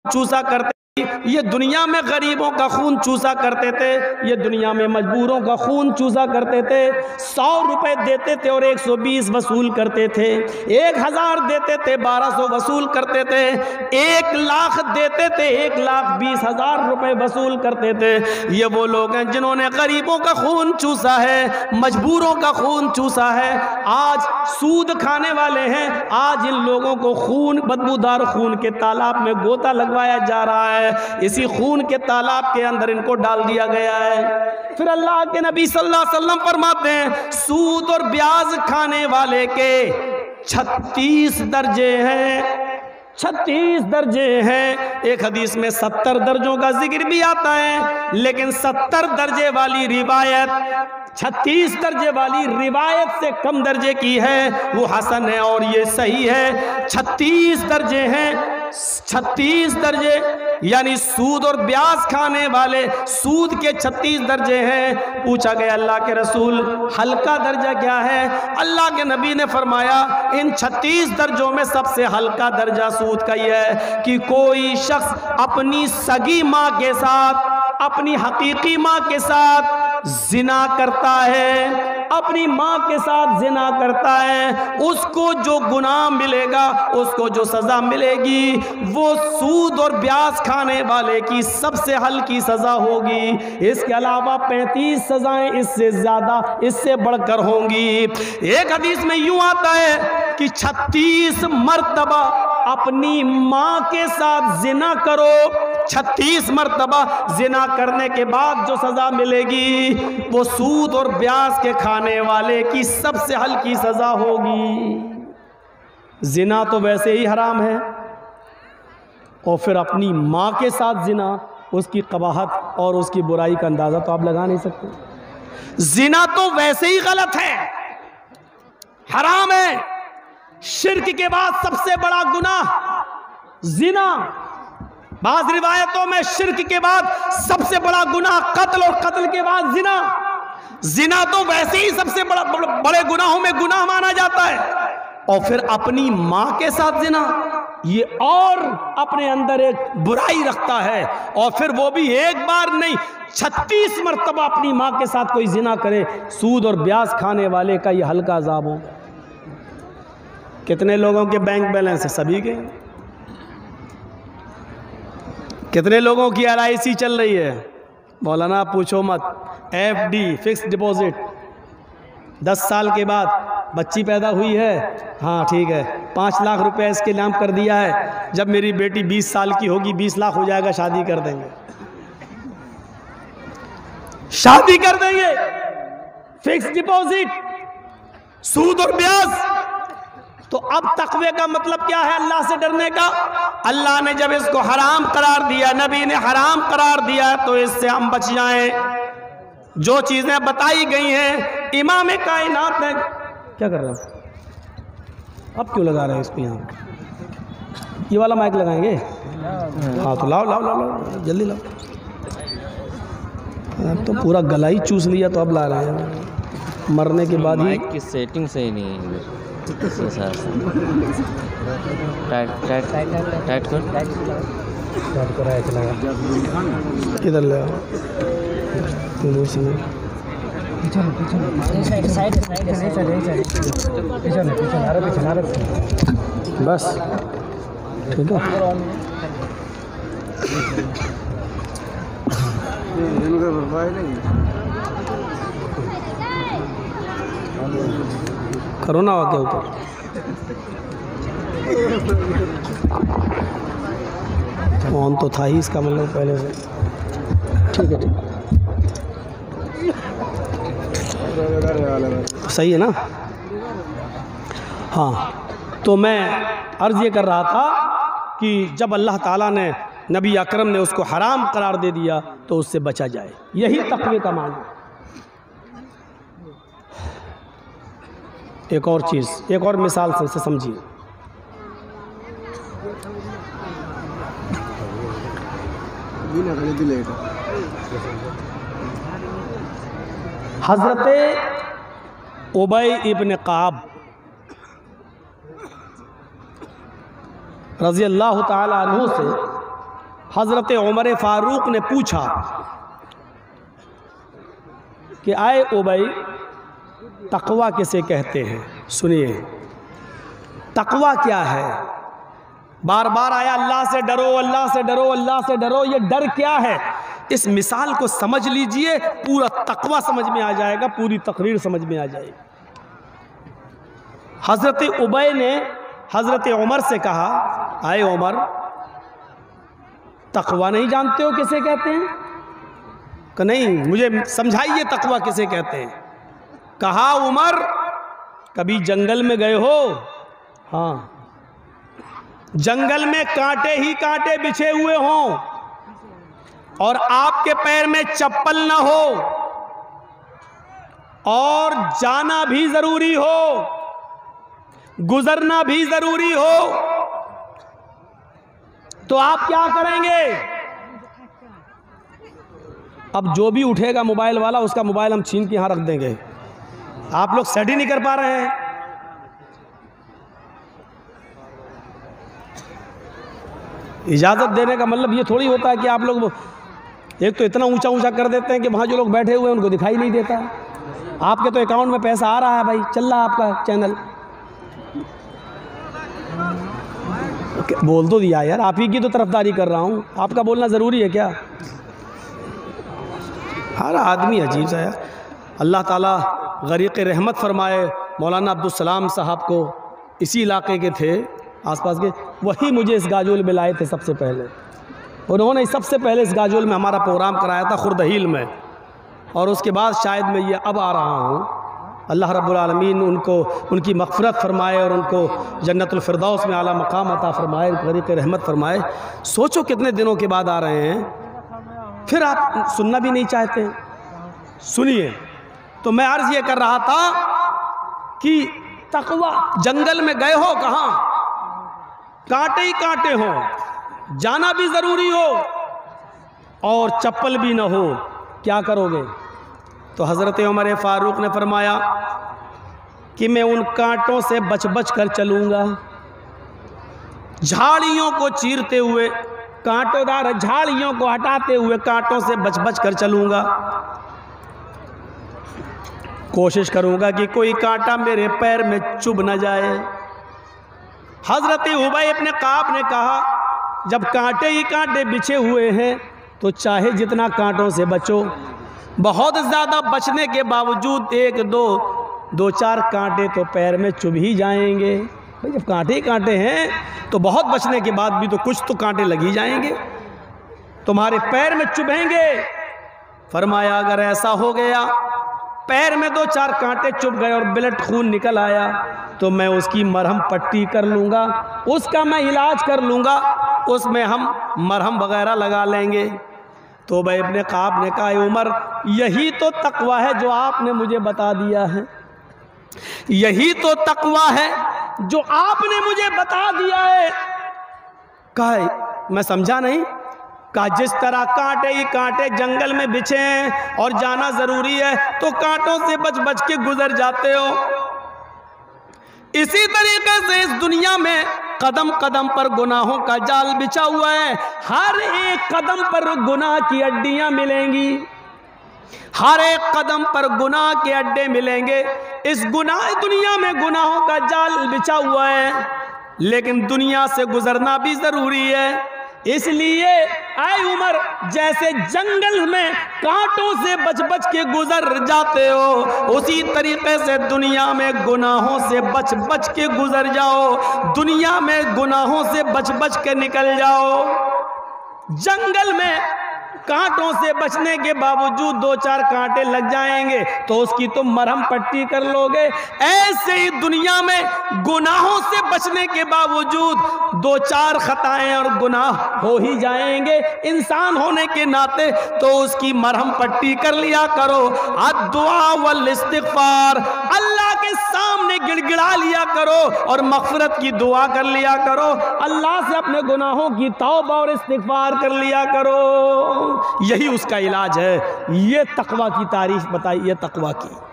चूसा करते, ये दुनिया में गरीबों का खून चूसा करते थे, ये दुनिया में मजबूरों का खून चूसा करते थे। 100 रुपए देते थे और 120 वसूल करते थे, 1000 देते थे 1200 वसूल करते थे, 1 लाख देते थे 1,20,000 रुपए वसूल करते थे। ये वो लोग हैं जिन्होंने गरीबों का खून चूसा है, मजबूरों का खून चूसा है। आज सूद खाने वाले हैं, आज इन लोगों को खून, बदबूदार खून के तालाब में गोता लगवाया जा रहा है, इसी खून के तालाब के अंदर इनको डाल दिया गया है। फिर अल्लाह के नबी सल्लल्लाहु अलैहि वसल्लम फरमाते हैं, सूद और ब्याज खाने वाले के 36 दर्जे हैं, 36 दर्जे हैं। एक हदीस में 70 दर्जों का जिक्र भी आता है, लेकिन 70 दर्जे वाली रिवायत 36 दर्जे वाली रिवायत से कम दर्जे की है, वो हसन है और ये सही है। 36 दर्जे हैं, 36 दर्जे, यानी सूद और ब्याज खाने वाले सूद के 36 दर्जे हैं। पूछा गया अल्लाह के रसूल हल्का दर्जा क्या है? अल्लाह के नबी ने फरमाया इन 36 दर्जों में सबसे हल्का दर्जा सूद का ही है कि कोई शख्स अपनी सगी माँ के साथ, अपनी हकीकी माँ के साथ जिना करता है, अपनी माँ के साथ जिना करता है, उसको जो गुनाह मिलेगा, उसको जो सज़ा मिलेगी, वो सूद और ब्याज खाने वाले की सबसे हल्की सज़ा होगी। इसके अलावा 35 सज़ाएं इससे ज़्यादा, इससे बढ़कर होंगी। एक हदीस में यूँ आता है कि 36 मर्तबा अपनी माँ के साथ जिना करो, 36 मर्तबा जिना करने के बाद जो सज़ा मिलेगी वो सूद और ब्याज के खाने वाले की सबसे हल्की सज़ा होगी। जिना तो वैसे ही हराम है, और फिर अपनी माँ के साथ जिना, उसकी कबाहत और उसकी बुराई का अंदाज़ा तो आप लगा नहीं सकते। जिना तो वैसे ही गलत है, हराम है, शिर्क के बाद सबसे बड़ा गुनाह जिना। बाज़ रिवायतों में शिर्क के बाद सबसे बड़ा गुनाह कत्ल, और कत्ल के बाद जिना। जिना तो वैसे ही सबसे बड़े गुनाहों में गुनाह माना जाता है, और फिर अपनी माँ के साथ जिना, ये और अपने अंदर एक बुराई रखता है। और फिर वो भी एक बार नहीं, 36 मरतबा अपनी माँ के साथ कोई जिना करे, सूद और ब्याज खाने वाले का ये हल्का अज़ाब हो। कितने लोगों के बैंक बैलेंस है? सभी के। कितने लोगों की LIC चल रही है? मौलाना पूछो मत। FD फिक्स डिपॉजिट, 10 साल के बाद बच्ची पैदा हुई है, हाँ ठीक है, 5 लाख रुपए इसके नाम कर दिया है, जब मेरी बेटी 20 साल की होगी 20 लाख हो जाएगा, शादी कर देंगे, शादी कर देंगे। फिक्स डिपॉजिट, सूद और ब्याज। तो अब तकवे का मतलब क्या है? अल्लाह से डरने का। अल्लाह ने जब इसको हराम करार दिया, नबी ने हराम करार दिया, तो इससे हम बच जाएं। जो चीजें बताई गई हैं, इमाम कायनात ने क्या कर रहे हो? अब क्यों लगा रहे हो इसको? यहाँ ये वाला माइक लगाएंगे? हाँ तो लाओ लाओ लाओ लाओ, जल्दी लाओ। अब तो पूरा गला ही चूस लिया, तो अब ला रहे हैं, मरने के बाद ही। माइक की सेटिंग सही नहीं है, टाइट टाइट टाइट कर इधर ले आओ। बस ठीक है। कोरोना आ गया ऊपर। ऑन तो था ही, इसका मतलब पहले से। ठीक है, ठीक सही है ना? हाँ, तो मैं अर्ज़ ये कर रहा था कि जब अल्लाह ताला ने, नबी अकरम ने उसको हराम करार दे दिया, तो उससे बचा जाए। यही तक़वे का माना। एक और चीज़, एक और मिसाल से समझिए। हज़रत उबई इब्न काब रज़ी अल्लाह ताला अन्हु से हज़रत उमर फ़ारूक ने पूछा कि आए उबई, तक़वा किसे कहते हैं? सुनिए, तक़वा क्या है? बार बार आया अल्लाह से डरो, अल्लाह से डरो, अल्लाह से डरो। ये डर क्या है? इस मिसाल को समझ लीजिए, पूरा तक़वा समझ में आ जाएगा, पूरी तकरीर समझ में आ जाएगी। हज़रत उबई ने हज़रत उमर से कहा, आए उमर, तक़वा नहीं जानते हो किसे कहते हैं? कि नहीं, मुझे समझाइए तक़वा किसे कहते हैं। कहा, उमर, कभी जंगल में गए हो? हाँ। जंगल में कांटे ही कांटे बिछे हुए हों और आपके पैर में चप्पल ना हो और जाना भी जरूरी हो, गुजरना भी जरूरी हो, तो आप क्या करेंगे? अब जो भी उठेगा मोबाइल वाला, उसका मोबाइल हम छीन के यहां रख देंगे। आप लोग सेट ही नहीं कर पा रहे हैं। इजाज़त देने का मतलब ये थोड़ी होता है कि आप लोग एक तो इतना ऊंचा ऊंचा कर देते हैं कि वहाँ जो लोग बैठे हुए हैं उनको दिखाई नहीं देता। आपके तो अकाउंट में पैसा आ रहा है भाई, चल रहा है आपका चैनल। बोल तो दिया यार, आप ही की तो तरफदारी कर रहा हूँ, आपका बोलना ज़रूरी है क्या? हर आदमी अजीब सा यार। अल्लाह ताला गरीक़ रहमत फरमाए मौलाना अब्दुल सलाम साहब को, इसी इलाके के थे आसपास के, वही मुझे इस गाजोल में लाए थे सबसे पहले। उन्होंने सबसे पहले इस गाजोल में हमारा प्रोग्राम कराया था खुर्दहील में, और उसके बाद शायद मैं ये अब आ रहा हूँ। अल्लाह रब्बुल आलमीन उनको उनकी मग़फ़िरत फरमाए और उनको जन्नतुल फ़िरदौस में आला मकाम अता फरमाए, गरीक़ रहमत फरमाए। सोचो कितने दिनों के बाद आ रहे हैं, फिर आप सुनना भी नहीं चाहते। सुनिए, तो मैं अर्ज़ ये कर रहा था कि तक़वा, जंगल में गए हो, कहाँ कांटे ही कांटे हो, जाना भी ज़रूरी हो और चप्पल भी ना हो, क्या करोगे? तो हज़रत उमर फ़ारूक ने फरमाया कि मैं उन कांटों से बच बच कर चलूँगा, झाड़ियों को चीरते हुए, कांटोदार झाड़ियों को हटाते हुए कांटों से बच बच कर चलूँगा। कोशिश करूँगा कि कोई कांटा मेरे पैर में चुभ न जाए। हज़रत उबई इब्न काब ने कहा, जब कांटे ही कांटे बिछे हुए हैं तो चाहे जितना कांटों से बचो, बहुत ज़्यादा बचने के बावजूद एक दो चार कांटे तो पैर में चुभ ही जाएंगे। भाई जब कांटे ही कांटे हैं तो बहुत बचने के बाद भी तो कुछ तो कांटे लग ही जाएंगे, तुम्हारे पैर में चुभेंगे। फरमाया अगर ऐसा हो गया, पैर में 2-4 कांटे चुभ गए और ब्लड खून निकल आया, तो मैं उसकी मरहम पट्टी कर लूँगा, उसका मैं इलाज कर लूँगा, उसमें हम मरहम वगैरह लगा लेंगे। तो भाई इब्न काब ने कहा, उमर, यही तो तक़वा है जो आपने मुझे बता दिया है, यही तो तक़वा है जो आपने मुझे बता दिया है। कहा मैं समझा नहीं। कहा जिस तरह कांटे ही कांटे जंगल में बिछे हैं और जाना ज़रूरी है तो कांटों से बच बच के गुजर जाते हो, इसी तरीके से इस दुनिया में कदम कदम पर गुनाहों का जाल बिछा हुआ है। हर एक कदम पर गुनाह की अड्डियां मिलेंगी, हर एक कदम पर गुनाह के अड्डे मिलेंगे। इस दुनिया में गुनाहों का जाल बिछा हुआ है, लेकिन दुनिया से गुजरना भी ज़रूरी है। इसलिए ऐ उमर, जैसे जंगल में कांटों से बच बच के गुजर जाते हो, उसी तरीके से दुनिया में गुनाहों से बच बच के गुजर जाओ, दुनिया में गुनाहों से बच बच के निकल जाओ। जंगल में कांटों से बचने के बावजूद 2-4 कांटे लग जाएंगे तो उसकी तुम मरहम पट्टी कर लोगे। ऐसे ही दुनिया में गुनाहों से बचने के बावजूद 2-4 खताएं और गुनाह हो ही जाएंगे। इंसान होने के नाते तो उसकी मरहम पट्टी कर लिया करो। अद्दुआ वल इस्तिग़फ़ार, अल्लाह के सामने गिड़गिड़ा लिया करो और मग़फ़िरत की दुआ कर लिया करो। अल्लाह से अपने गुनाहों की तौबा और इस्तिग़फ़ार कर लिया करो। यही उसका इलाज है। ये तक़वा की तारीफ़ बताई, ये तक़वा की।